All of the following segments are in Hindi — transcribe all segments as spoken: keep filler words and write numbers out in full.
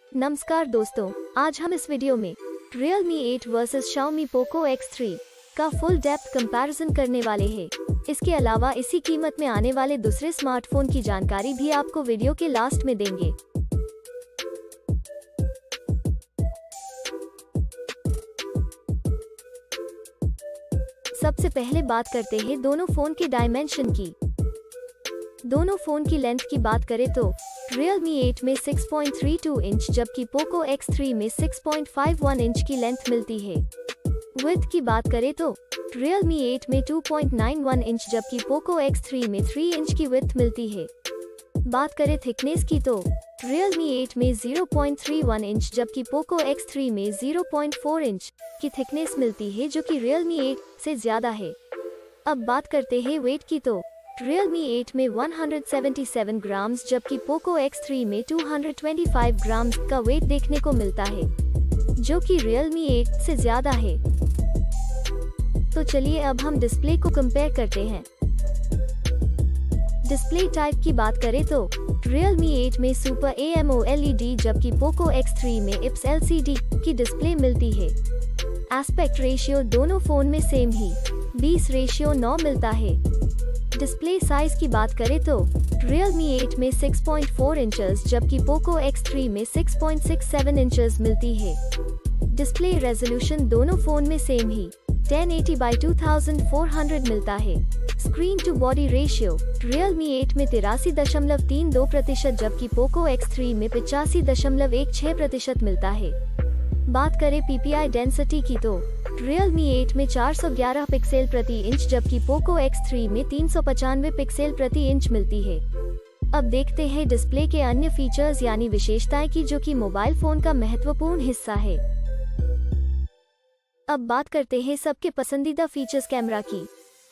नमस्कार दोस्तों, आज हम इस वीडियो में Realme eight versus Xiaomi Poco X three का फुल डेप्थ कंपैरिजन करने वाले हैं। इसके अलावा इसी कीमत में आने वाले दूसरे स्मार्टफोन की जानकारी भी आपको वीडियो के लास्ट में देंगे। सबसे पहले बात करते हैं दोनों फोन के डायमेंशन की। दोनों फोन की लेंथ की बात करें तो Realme एट में six point three two inch जबकि Poco एक्स थ्री में six point five one inch की लेंथ मिलती है। विड्थ की बात करें तो Realme एट में two point nine one inch जबकि Poco एक्स थ्री में थ्री इंच की विड्थ मिलती है। बात करें थिकनेस की तो Realme एट में zero point three one inch जबकि Poco एक्स थ्री में ज़ीरो पॉइंट फोर इंच की थिकनेस मिलती है, जो कि Realme एट से ज्यादा है। अब बात करते हैं वेट की तो Realme एट में one hundred seventy seven grams जबकि Poco एक्स थ्री में two hundred twenty five grams का वेट देखने को मिलता है, जो कि Realme एट से ज्यादा है। तो चलिए अब हम डिस्प्ले को कंपेयर करते हैं। डिस्प्ले टाइप की बात करें तो Realme एट में सुपर एमोलेड जबकि Poco एक्स थ्री में I P S L C D की डिस्प्ले मिलती है। एस्पेक्ट रेशियो दोनों फोन में सेम ही बीस रेशियो नौ मिलता है। डिस्प्ले साइज की बात करें तो Realme एट में सिक्स पॉइंट फोर इंचेस जबकि Poco एक्स थ्री में six point six seven inches मिलती है। डिस्प्ले रेजोल्यूशन दोनों फोन में सेम ही ten eighty by two thousand four hundred मिलता है। Screen to body ratio Realme eight में तिरासी दशमलव तीन दो प्रतिशत जबकि Poco एक्स थ्री में पिचासी दशमलव एक छह प्रतिशत मिलता है। बात करें पीपीआई डेंसिटी की तो Realme एट में चार सौ ग्यारह पिक्सल प्रति इंच जबकि Poco एक्स थ्री में तीन सौ पचानवे पिक्सल प्रति इंच मिलती है। अब देखते हैं डिस्प्ले के अन्य फीचर्स यानी विशेषताएं की, जो कि मोबाइल फोन का महत्वपूर्ण हिस्सा है। अब बात करते हैं सबके पसंदीदा फीचर्स कैमरा की।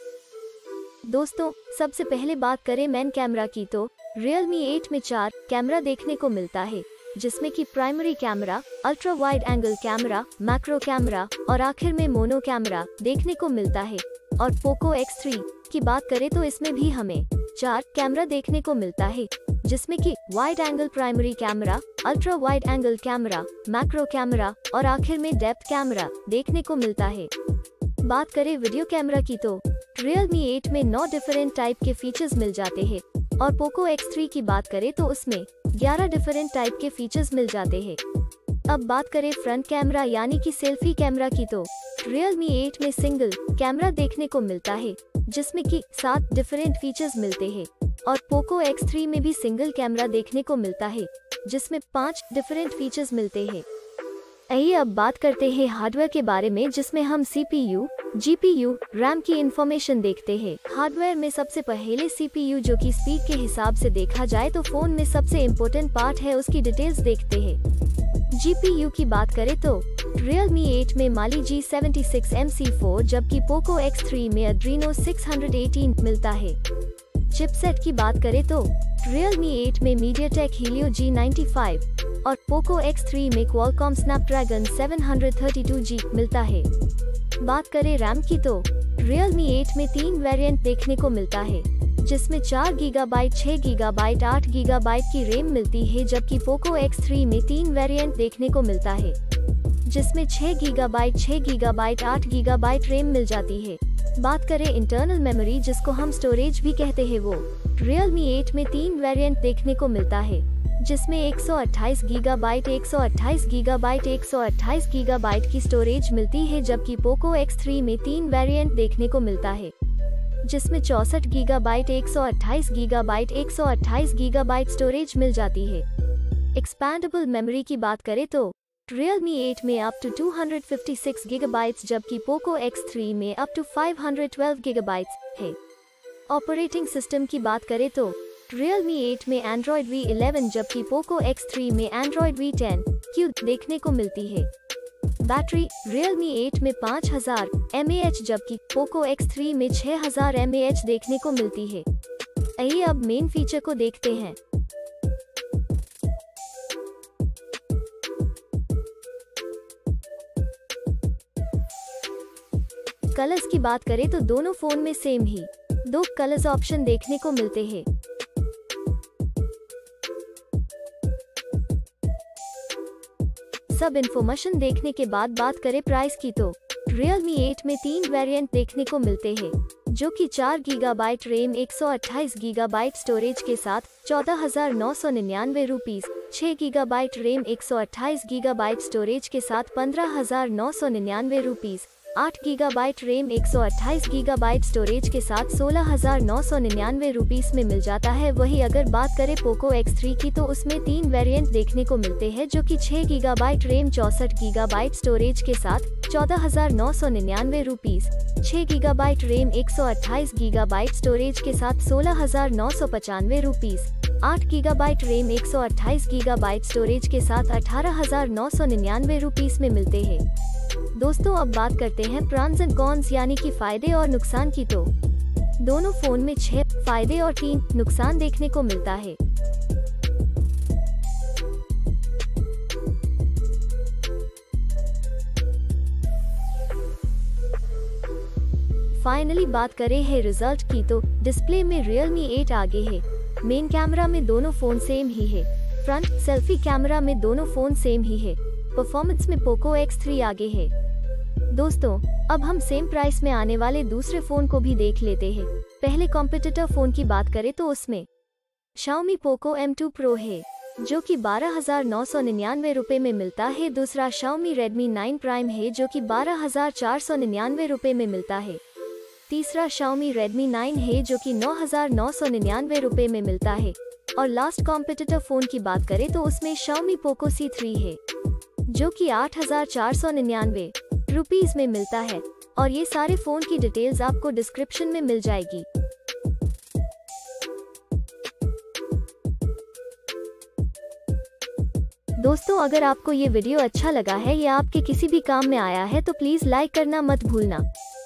दोस्तों, सबसे पहले बात करें मेन कैमरा की तो Realme एट में चार कैमरा देखने को मिलता है, जिसमें कि primary camera, ultra wide angle camera, macro camera और आखिर में मोनो कैमरा देखने को मिलता है। और Poco एक्स थ्री की बात करें तो इसमें भी हमें चार कैमरा देखने को मिलता है, जिसमें कि wide angle primary camera, ultra wide angle camera, macro camera और आखिर में डेप्थ कैमरा देखने को मिलता है। बात करें वीडियो कैमरा की तो Realme एट में नौ डिफरेंट टाइप के फीचर्स मिल जाते हैं और Poco एक्स थ्री की बात करें तो उसमें ग्यारह डिफरेंट टाइप के फीचर्स मिल जाते हैं। अब बात करें फ्रंट कैमरा यानी कि सेल्फी कैमरा की तो Realme एट में सिंगल कैमरा देखने को मिलता है, जिसमें कि सात डिफरेंट फीचर्स मिलते हैं और Poco एक्स थ्री में भी सिंगल कैमरा देखने को मिलता है, जिसमें पाँच डिफरेंट फीचर्स मिलते हैं। आइए अब बात करते हैं हार्डवेयर के बारे में, जिसमें हम सीपीयू, जीपीयू, रैम की इंफॉर्मेशन देखते हैं। हार्डवेयर में सबसे पहले सीपीयू, जो कि स्पीड के हिसाब से देखा जाए तो फोन में सबसे इम्पोर्टेंट पार्ट है, उसकी डिटेल्स देखते हैं। जीपीयू की बात करें तो Realme एट में Mali G seventy six M C four जबकि Poco एक्स थ्री में Adreno सिक्स हंड्रेड एटीन मिलता है। चिपसेट की बात करें तो Realme एट में MediaTek Helio G ninety five और Poco एक्स थ्री में Qualcomm Snapdragon seven hundred thirty two G मिलता है। बात करें रैम की तो Realme एट में तीन वेरिएंट देखने को मिलता है, जिसमें चार गीगाबाइट, छह गीगाबाइट, आठ गीगाबाइट की रैम मिलती है, जबकि Poco एक्स थ्री में तीन वेरिएंट देखने को मिलता है, जिसमें छह गीगाबाइट, छह गीगाबाइट, आठ गीगाबाइट रैम मिल जाती है। बात करें इंटरनल मेमोरी, जिसको हम स्टोरेज भी कहते हैं, वो Realme एट में तीन वेरिएंट देखने को मिलता है, जिसमें एक सौ अट्ठाईस गीगाबाइट, एक सौ अट्ठाईस गीगाबाइट, एक सौ अट्ठाईस गीगाबाइट की स्टोरेज मिलती है, जबकि Poco एक्स थ्री में तीन वेरिएंट देखने को मिलता है, जिसमें चौसठ गीगाबाइट, एक सौ अट्ठाईस गीगाबाइट, एक सौ अट्ठाईस गीगाबाइट स्टोरेज मिल जाती है। एक्सपैंडेबल मेमोरी की बात करें तो Realme एट में up to two hundred fifty six gigabytes जबकि Poco एक्स थ्री में up to five hundred twelve gigabytes है। ऑपरेटिंग सिस्टम की बात करें तो Realme एट में Android वी इलेवन जबकि Poco एक्स थ्री में Android वी टेन क्यू देखने को मिलती है। बैटरी Realme एट में पाँच हज़ार एम ए एच जबकि Poco एक्स थ्री में छह हज़ार एम ए एच देखने को मिलती है। आइए अब मेन फीचर को देखते हैं। कलर्स की बात करें तो दोनों फोन में सेम ही दो कलर्स ऑप्शन देखने को मिलते हैं। सब इन्फॉर्मेशन देखने के बाद बात करें प्राइस की तो Realme एट में तीन वेरिएंट देखने को मिलते हैं, जो कि चार गीगाबाइट रैम, एक सौ अट्ठाईस गीगाबाइट स्टोरेज के साथ चौदह हजार नौ सौ निन्यानवे रुपीस, छह गीगाबाइट रैम, एक सौ अट्ठाईस गीगाबाइट स्टोरेज के साथ पंद्रह हजार नौ सौ निन्यानवे रुपीस, आठ गीगाबाइट रैम, एक सौ अट्ठाईस गीगाबाइट स्टोरेज के साथ सोलह हजार नौ सौ निन्यानवे रुपीस में मिल जाता है। वही अगर बात करें पोको एक्स थ्री की तो उसमें तीन वेरिएंट देखने को मिलते हैं, जो कि छह गीगाबाइट रैम, चौसठ गीगाबाइट स्टोरेज के साथ चौदह हजार नौ सौ निन्यानवे रुपीस, छह गीगाबाइट रैम, एक सौ अट्ठाईस गीगाबाइट स्टोरेज के साथ सोलह हजार नौ सौ पचानवे रुपीस, आठ गीगाबाइट रैम, एक सौ अट्ठाईस गीगाबाइट स्टोरेज के साथ अठारह हजार नौ सौ निन्यानवे रुपीस में मिलते हैं। दोस्तों अब बात करते हैं प्रॉन्स एंड कॉन्स यानी कि फायदे और नुकसान की तो दोनों फोन में छह फायदे और तीन नुकसान देखने को मिलता है। फाइनली बात करें है रिजल्ट की तो डिस्प्ले में Realme एट आगे है। मेन कैमरा में दोनों फोन सेम ही है। फ्रंट सेल्फी कैमरा में दोनों फोन सेम ही है। परफॉर्मेंस में पोको एक्स थ्री आगे है। दोस्तों अब हम सेम प्राइस में आने वाले दूसरे फोन को भी देख लेते हैं। पहले कॉम्पिटिटर फोन की बात करें तो उसमें Xiaomi Poco M two pro है, जो कि बारह हजार नौ सौ निन्यानवे रुपए में मिलता है। दूसरा Xiaomi Redmi नाइन प्राइम है, जो कि बारह हजार चार सौ निन्यानवे रुपए में मिलता है। तीसरा Xiaomi Redmi नाइन है, जो कि नौ हजार नौ सौ निन्यानवे रुपए में मिलता है। और लास्ट कॉम्पिटिटर फोन की बात करें तो उसमें Xiaomi पोको सी थ्री है, जो कि आठ हजार चार सौ निन्यानवे रुपीस में मिलता है। और ये सारे फोन की डिटेल्स आपको डिस्क्रिप्शन में मिल जाएगी। दोस्तों अगर आपको ये वीडियो अच्छा लगा है या आपके किसी भी काम में आया है तो प्लीज लाइक करना मत भूलना।